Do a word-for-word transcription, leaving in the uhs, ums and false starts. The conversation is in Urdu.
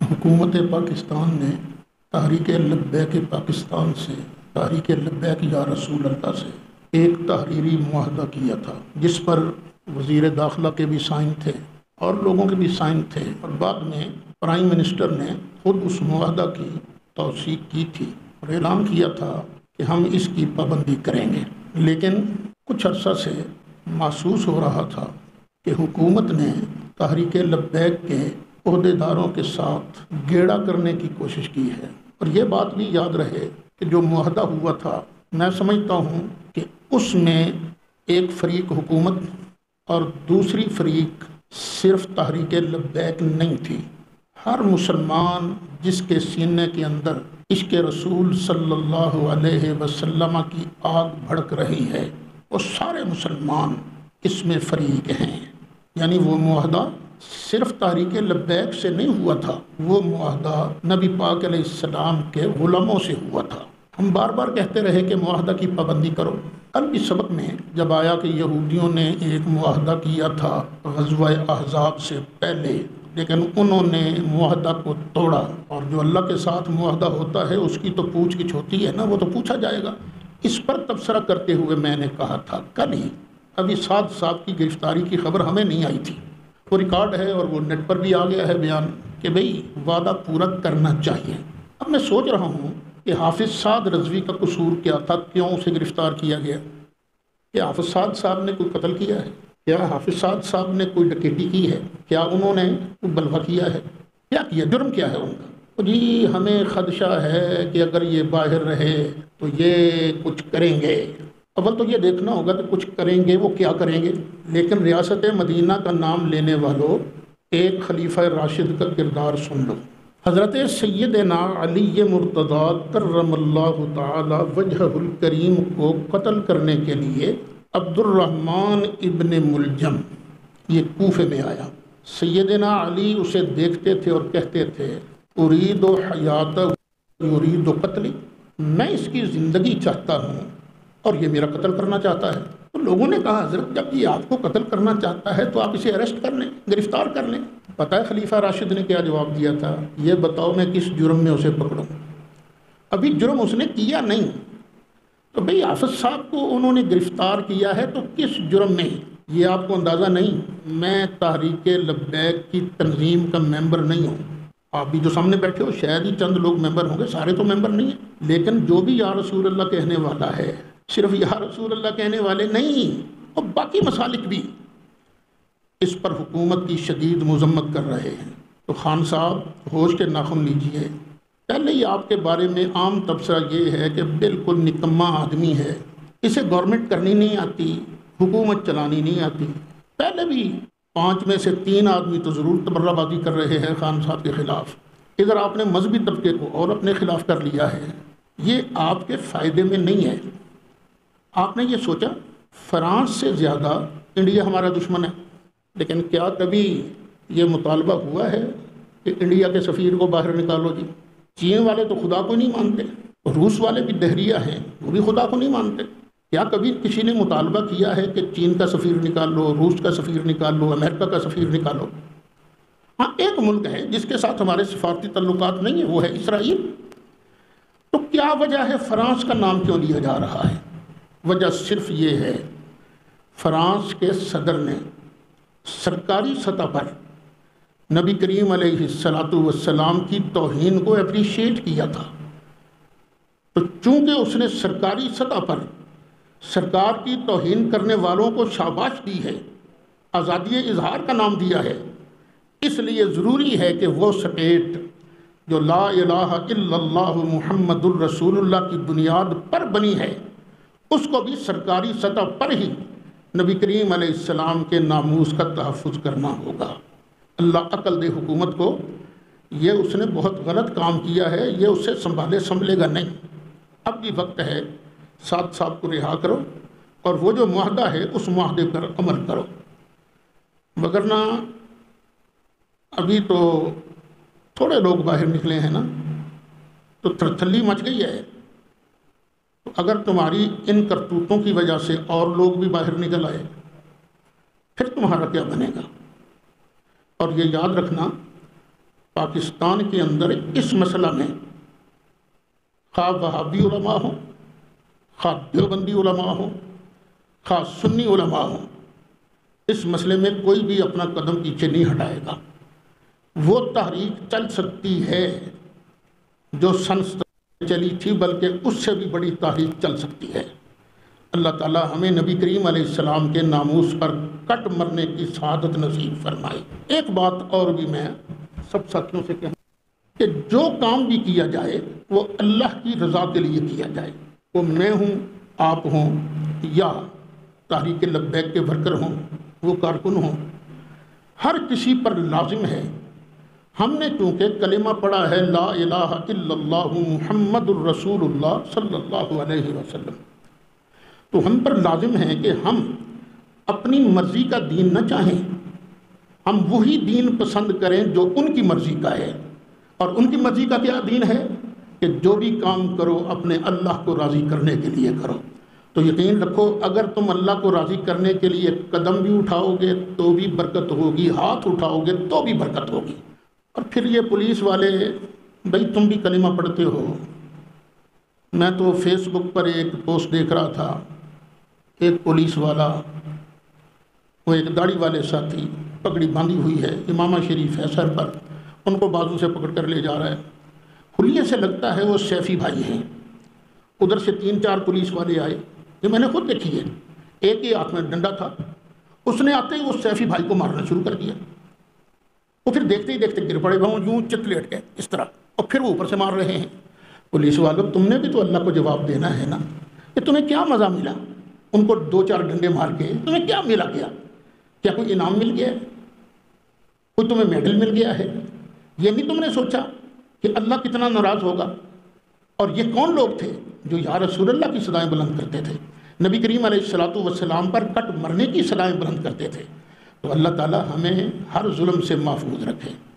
حکومت پاکستان نے تحریک لبیک پاکستان سے تحریک لبیک یا رسول اللہ سے ایک تحریری معاہدہ کیا تھا، جس پر وزیر داخلہ کے بھی سائن تھے اور لوگوں کے بھی سائن تھے، اور بعد میں پرائم منسٹر نے خود اس معاہدہ کی توثیق کی تھی اور اعلان کیا تھا کہ ہم اس کی پابندی کریں گے۔ لیکن کچھ عرصہ سے محسوس ہو رہا تھا کہ حکومت نے تحریک لبیک کے عہدے داروں کے ساتھ گیڑا کرنے کی کوشش کی ہے، اور یہ بات بھی یاد رہے کہ جو معاہدہ ہوا تھا، میں سمجھتا ہوں کہ اس میں ایک فریق حکومت اور دوسری فریق صرف تحریک لبیک نہیں تھی۔ ہر مسلمان جس کے سینے کے اندر عشق رسول صلی اللہ علیہ وسلم کی آگ بھڑک رہی ہے، وہ سارے مسلمان اس میں فریق ہیں۔ یعنی وہ معاہدہ صرف تحریک لبیک سے نہیں ہوا تھا، وہ معاہدہ نبی پاک علیہ السلام کے غلاموں سے ہوا تھا۔ ہم بار بار کہتے رہے کہ معاہدہ کی پابندی کرو۔ کل بھی سبق میں جب آیا کہ یہودیوں نے ایک معاہدہ کیا تھا غزوہ احزاب سے پہلے، لیکن انہوں نے معاہدہ کو توڑا، اور جو اللہ کے ساتھ معاہدہ ہوتا ہے اس کی تو پوچھ گچھ ہوتی ہے نا، وہ تو پوچھا جائے گا۔ اس پر تبصرہ کرتے ہوئے میں نے کہا تھا کل ہی، ابھی سعد صاحب کی گرفتاری کی خبر ہمیں نہیں آئی تھی، وہ ریکارڈ ہے اور وہ نیٹ پر بھی آ گیا ہے بیان کہ بھئی وعدہ پورا کرنا چاہیے۔ اب میں سوچ رہا ہوں کہ حافظ سعد رضوی کا قصور کیا تھا، کیوں اسے گرفتار کیا گیا؟ کیا حافظ سعد صاحب نے کوئی قتل کیا ہے؟ کیا حافظ سعد صاحب نے کوئی ڈکیتی کی ہے؟ کیا انہوں نے کوئی بلوہ کیا ہے؟ کیا کیا؟ جرم کیا ہے ان کا؟ جی ہمیں خدشہ ہے کہ اگر یہ باہر رہے تو یہ کچھ کریں گے۔ اول تو یہ دیکھنا ہوگا کہ کچھ کریں گے وہ کیا کریں گے۔ لیکن ریاست مدینہ کا نام لینے والوں ایک خلیفہ راشد کا کردار سن لو۔ حضرت سیدنا علی مرتضیٰ کرم اللہ تعالی وجہہ الکریم کو قتل کرنے کے لیے عبد الرحمن ابن ملجم یہ کوفے میں آیا۔ سیدنا علی اسے دیکھتے تھے اور کہتے تھے ارید و حیات ارید و قتل، میں اس کی زندگی چاہتا ہوں اور یہ میرا قتل کرنا چاہتا ہے۔ تو لوگوں نے کہا حضرت جب یہ آپ کو قتل کرنا چاہتا ہے تو آپ اسے اریسٹ کر لیں، گرفتار کر لیں۔ پتہ ہے خلیفہ راشد نے کیا جواب دیا تھا؟ یہ بتاؤ میں کس جرم میں اسے پکڑوں؟ ابھی جرم اس نے کیا نہیں، تو بھئی حافظ صاحب کو انہوں نے گرفتار کیا ہے تو کس جرم میں؟ یہ آپ کو اندازہ نہیں، میں تحریک لبیک کی تنظیم کا ممبر نہیں ہوں۔ آپ بھی جو سامنے بیٹھے ہو شاید ہی چند لوگ ممبر ہوں گے، سارے تو ممبر نہیں ہیں، لیکن جو بھی یا رسول اللہ کہنے والا ہے، صرف یا رسول اللہ کہنے والے نہیں، اور باقی مسالک بھی اس پر حکومت کی شدید مذمت کر رہے ہیں۔ تو خان صاحب ہوش کے ناخن لیجئے۔ پہلے ہی آپ کے بارے میں عام تبصرہ یہ ہے کہ بالکل نکما آدمی ہے، اسے گورنمنٹ کرنی نہیں آتی، حکومت چلانی نہیں آتی۔ پہلے بھی پانچ میں سے تین آدمی تو ضرور تبرہ بازی کر رہے ہیں خان صاحب کے خلاف۔ ادھر آپ نے مذہبی طبقے کو اور اپنے خلاف کر لیا ہے، یہ آپ کے فائدے میں نہیں ہے۔ آپ نے یہ سوچا فرانس سے زیادہ انڈیا ہمارا دشمن ہے، لیکن کیا کبھی یہ مطالبہ ہوا ہے کہ انڈیا کے سفیر کو باہر نکالو؟ جی چین والے تو خدا کو نہیں مانتے، روس والے بھی دہریہ ہیں، وہ بھی خدا کو نہیں مانتے۔ کیا کبھی کسی نے مطالبہ کیا ہے کہ چین کا سفیر نکال لو، روس کا سفیر نکال لو، امریکہ کا سفیر نکالو؟ ہاں ایک ملک ہے جس کے ساتھ ہمارے سفارتی تعلقات نہیں ہیں، وہ ہے اسرائیل۔ تو کیا وجہ ہے فرانس کا نام کیوں لیا جا رہا ہے؟ وجہ صرف یہ ہے فرانس کے صدر نے سرکاری سطح پر نبی کریم علیہ الصلاۃ والسلام کی توہین کو اپریشیٹ کیا تھا، تو چونکہ اس نے سرکاری سطح پر سرکار کی توہین کرنے والوں کو شاباش دی ہے، آزادی اظہار کا نام دیا ہے، اس لیے ضروری ہے کہ وہ سٹیٹ جو لا الہ الا اللہ محمد الرسول اللہ کی بنیاد پر بنی ہے، اس کو بھی سرکاری سطح پر ہی نبی کریم علیہ السلام کے ناموس کا تحفظ کرنا ہوگا۔ اللہ عقل دے حکومت کو، یہ اس نے بہت غلط کام کیا ہے، یہ اس سے سنبھالے سنبھلے گا نہیں۔ اب بھی وقت ہے، سعد صاحب کو رہا کرو اور وہ جو معاہدہ ہے اس معاہدے پر عمل کرو، وگرنہ ابھی تو تھوڑے لوگ باہر نکلے ہیں نا، تو تھرتھلی مچ گئی ہے۔ تو اگر تمہاری ان کرتوتوں کی وجہ سے اور لوگ بھی باہر نکل آئے پھر تمہارا کیا بنے گا؟ اور یہ یاد رکھنا پاکستان کے اندر اس مسئلہ میں خواہ وہابی علماء ہوں، خواہ دیوبندی علماء ہوں، خواہ سنی علماء ہوں، اس مسئلے میں کوئی بھی اپنا قدم پیچھے نہیں ہٹائے گا۔ وہ تحریک چل سکتی ہے جو سنس چلی تھی، بلکہ اس سے بھی بڑی تحریک چل سکتی ہے۔ اللہ تعالی ہمیں نبی کریم علیہ السلام کے ناموس پر کٹ مرنے کی سعادت نصیب فرمائے۔ ایک بات اور بھی میں سب ساتھیوں سے کہوں کہ جو کام بھی کیا جائے وہ اللہ کی رضا کے لیے کیا جائے۔ وہ میں ہوں، آپ ہوں، یا تحریک لبیک کے ورکر ہوں، وہ کارکن ہوں، ہر کسی پر لازم ہے۔ ہم نے چونکہ کلمہ پڑھا ہے لا الہ الا اللہ محمد الرسول اللہ صلی اللہ علیہ وسلم، تو ہم پر لازم ہے کہ ہم اپنی مرضی کا دین نہ چاہیں، ہم وہی دین پسند کریں جو ان کی مرضی کا ہے۔ اور ان کی مرضی کا کیا دین ہے کہ جو بھی کام کرو اپنے اللہ کو راضی کرنے کے لیے کرو۔ تو یقین رکھو اگر تم اللہ کو راضی کرنے کے لیے قدم بھی اٹھاؤ گے تو بھی برکت ہوگی، ہاتھ اٹھاؤ گے تو بھی برکت ہوگی۔ اور پھر یہ پولیس والے، بھئی تم بھی کلمہ پڑھتے ہو۔ میں تو فیس بک پر ایک پوسٹ دیکھ رہا تھا، ایک پولیس والا، وہ ایک داڑھی والے ساتھی، پگڑی باندھی ہوئی ہے، امامہ شریف ہے سر پر، ان کو بازو سے پکڑ کر لے جا رہا ہے۔ حلیے سے لگتا ہے وہ سیفی بھائی ہیں۔ ادھر سے تین چار پولیس والے آئے، یہ میں نے خود دیکھی ہے، ایک ہی ہاتھ میں ڈنڈا تھا، اس نے آتے ہی اس سیفی بھائی کو مارنا شروع کر دیا۔ وہ پھر دیکھتے ہی دیکھتے گر پڑے، وہ یوں چت لیٹ گئے اس طرح، اور پھر وہ اوپر سے مار رہے ہیں۔ پولیس والوں تم نے بھی تو اللہ کو جواب دینا ہے نا، کہ تمہیں کیا مزہ ملا ان کو دو چار ڈنڈے مار کے؟ تمہیں کیا ملا گیا؟ کیا کوئی انعام مل گیا ہے؟ کوئی تمہیں میڈل مل گیا ہے؟ یہ نہیں تم نے سوچا کہ اللہ کتنا ناراض ہوگا؟ اور یہ کون لوگ تھے جو یا رسول اللہ کی صدائیں بلند کرتے تھے، نبی کریم علیہ الصلوۃ والسلام پر کٹ مرنے کی صدائیں بلند کرتے تھے؟ تو اللہ تعالی ہمیں ہر ظلم سے محفوظ رکھے۔